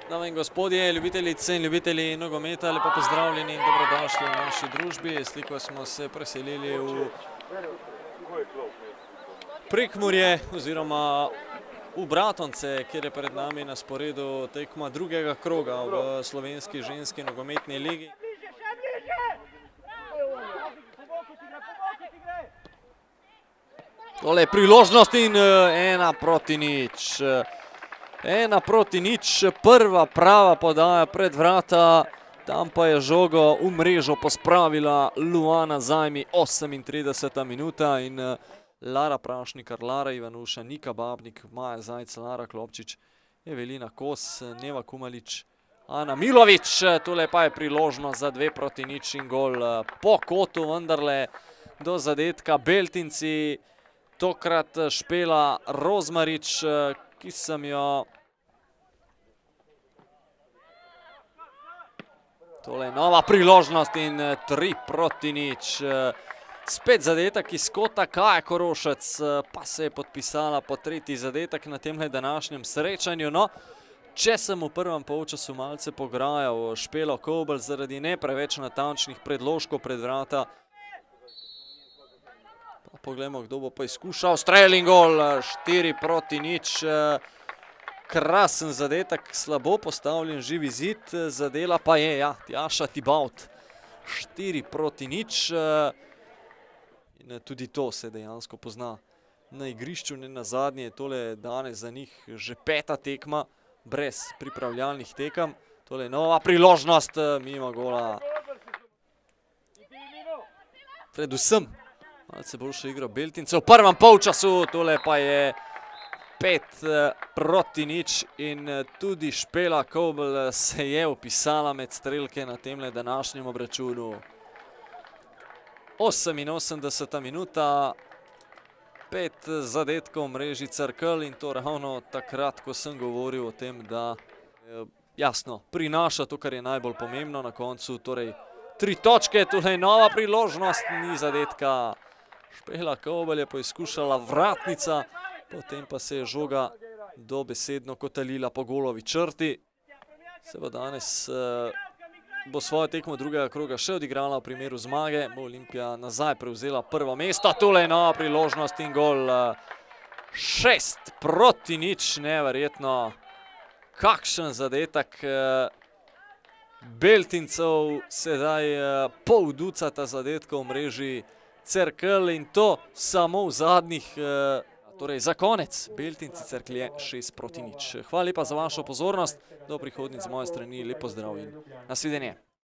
Dame in gospodje, ljubitelice in ljubitelji nogometa, lepo pozdravljeni in dobrodošli v naši družbi. Sliko smo se preselili v Prekmurje oziroma v Bratonce, kjer je pred nami na sporedu tekma drugega kroga v slovenski ženski nogometni ligi. Tole je priložnost in 1:0. 1:0, prva prava podaja pred vrata, tam pa je žogo v mrežo pospravila Luana Zajmi, 38. minuta in Lara Prašnikar, Lara Ivanuša, Nika Babnik, Maja Zajc, Lara Klopčič, Evelina Kos, Neva Kumalič, Ana Milovič, tole pa je priložnost za 2:0 in gol po kotu, vendarle do zadetka Beltinci, tokrat Špela Rozmarič, ki sem jo... Tole je nova priložnost in 3:0. Spet zadetek iz kota, Kaja Korošec pa se je podpisala po tretji zadetek na temle današnjem srečanju. No, če sem v prvem polčasu malce pograjal Špelo Kobel zaradi ne preveč natančnih predložkov pred vrata, poglejmo, kdo bo pa izkušal. Strel in gol, 4:0. Krasen zadetek, slabo postavljen živi zid, zadela pa je, ja, Tjaša Tibalt. 4:0. In tudi to se dejansko pozna na igrišču, ne nazadnje je tole danes za njih že 5. tekma, brez pripravljalnih tekem. Tole je nova priložnost, mimo gola. Predvsem malce boljša igra Beltincev v prvem polčasu, tole pa je 5:0 in tudi Špela Kobel se je vpisala med strelke na temle današnjem obračunu. 88. minuta, 5 zadetkov v mreži Cerkelj in to ravno takrat, ko sem govoril o tem, da jasno prinaša to, kar je najbolj pomembno na koncu, torej 3 točke, tole je nova priložnost, ni zadetka. Špela Kobel je poizkušala vratnica, potem pa se je žoga dobesedno kotalila po golovi črti. Se bo danes bo svojo tekmo drugega kroga še odigrala v primeru zmage, bo Olimpija nazaj prevzela prvo mesto. Tole je nova priložnost in gol, 6:0, neverjetno. Kakšen zadetek Beltincev, sedaj pol ducata zadetkov v mreži Cerkelj in to samo v zadnjih, torej za konec, Beltinci Cerklje 6:0. Hvala lepa za vašo pozornost, do prihodnjič z moje strani, lep pozdrav in nasvidenje.